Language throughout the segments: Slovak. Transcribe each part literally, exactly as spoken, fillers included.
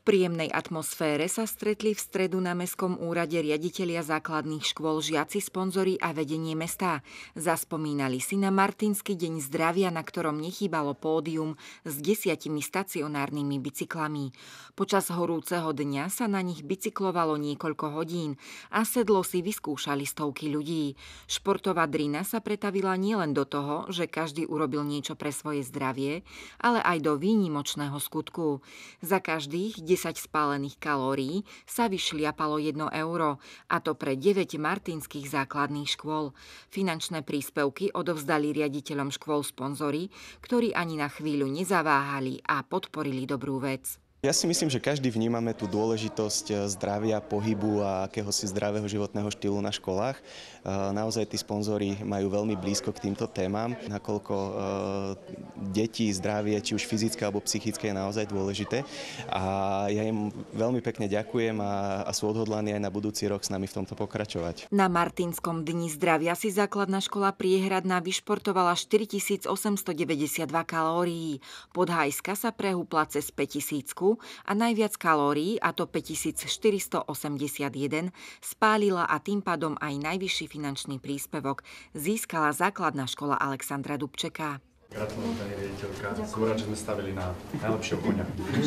príjemnej atmosfére sa stretli v stredu na Mestskom úrade riaditelia základných škôl, žiaci, sponzori a vedenie mesta. Zaspomínali si na Martinský deň zdravia, na ktorom nechýbalo pódium s desiatimi stacionárnymi bicyklami. Počas horúceho dňa sa na nich bicyklovalo niekoľko hodín a sedlo si vyskúšali stovky ľudí. Športová drina sa pretavila nielen do toho, že každý urobil niečo pre svoje zdravie, ale aj do výnimočného skutku. Za každých desať spálených kalórií sa vyšliapalo jedno euro, a to pre deväť martinských základných škôl. Finančné príspevky odovzdali riaditeľom škôl sponzori, ktorí ani na chvíľu nezaváhali a podporili dobrú vec. Ja si myslím, že každý vnímame tú dôležitosť zdravia, pohybu a akéhosi zdravého životného štýlu na školách. Naozaj tí sponzori majú veľmi blízko k týmto témam, nakoľko deti, zdravie, či už fyzické alebo psychické, je naozaj dôležité. A ja im veľmi pekne ďakujem a, a sú odhodlaní aj na budúci rok s nami v tomto pokračovať. Na Martinskom dni zdravia si základná škola Priehradná vyšportovala štyritisícosemstodeväťdesiatdva kalórií. Podhajska sa prehúpla cez päťtisícku a najviac kalórií, a to päťtisícštyristoosemdesiatjeden, spálila a tým pádom aj najvyšší finančný príspevok získala základná škola Alexandra Dubčeka. Gratulujem, pani riaditeľka. Som rád, že sme stavili na najlepšieho koňa.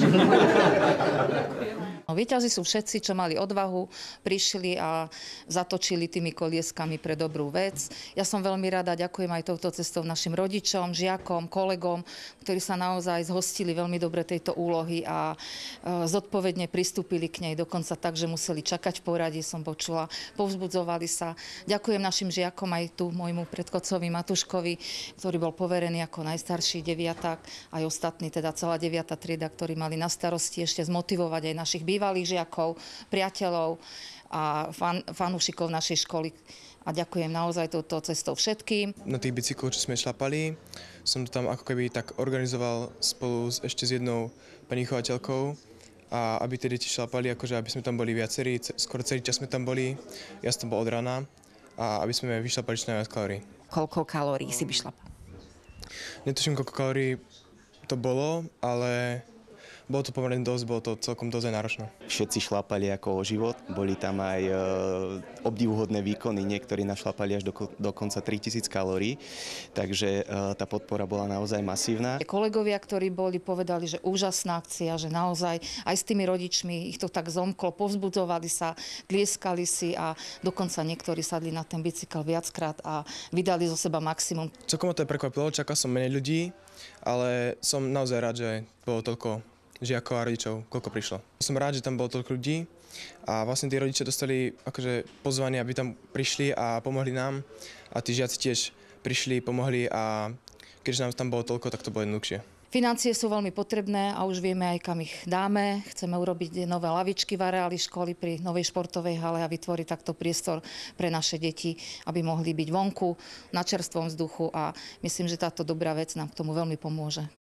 Víťazi sú všetci, čo mali odvahu, prišli a zatočili tými kolieskami pre dobrú vec. Ja som veľmi rada, ďakujem aj touto cestou našim rodičom, žiakom, kolegom, ktorí sa naozaj zhostili veľmi dobre tejto úlohy a zodpovedne pristúpili k nej, dokonca tak, že museli čakať v poradí, som počula, povzbudzovali sa. Ďakujem našim žiakom, aj tu môjmu predchodcovi Matuškovi, ktorý bol poverený ako najstarší deviatak, aj ostatní, teda celá deviata trieda, ktorí mali na starosti ešte zmotivovať aj našich bývalých žiakov, priateľov a fan, fanúšikov našej školy. A ďakujem naozaj touto cestou všetkým. Na tých bicykloch, čo sme šlapali, som to tam ako keby tak organizoval spolu s, ešte s jednou pani chovateľkou, a aby tie deti šlapali, akože aby sme tam boli viacerí, skoro celý čas sme tam boli, ja som tam bol od rána, a aby sme vyšlapali čo najviac kalórií. Koľko kalórií si vyšlapal? Netuším, koľko kalórií to bolo, ale bolo to pomerne dosť, bolo to celkom dosť náročné. Všetci šlapali ako o život, boli tam aj e, obdivuhodné výkony, niektorí našlapali až do, dokonca tritisíc kalórií, takže e, tá podpora bola naozaj masívna. Kolegovia, ktorí boli, povedali, že úžasná akcia, že naozaj aj s tými rodičmi ich to tak zomklo, povzbudzovali sa, tlieskali si a dokonca niektorí sadli na ten bicykel viackrát a vydali zo seba maximum. Celkom ma to prekvapilo, čakal som menej ľudí, ale som naozaj rád, že bolo toľko žiakov a rodičov, koľko prišlo. Som rád, že tam bolo toľko ľudí a vlastne tí rodičia dostali akože pozvanie, aby tam prišli a pomohli nám, a tí žiaci tiež prišli, pomohli, a keďže nám tam bolo toľko, tak to bolo jednoduchšie. Financie sú veľmi potrebné a už vieme aj, kam ich dáme. Chceme urobiť nové lavičky v areáli školy pri novej športovej hale a vytvoriť takto priestor pre naše deti, aby mohli byť vonku na čerstvom vzduchu, a myslím, že táto dobrá vec nám k tomu veľmi pomôže.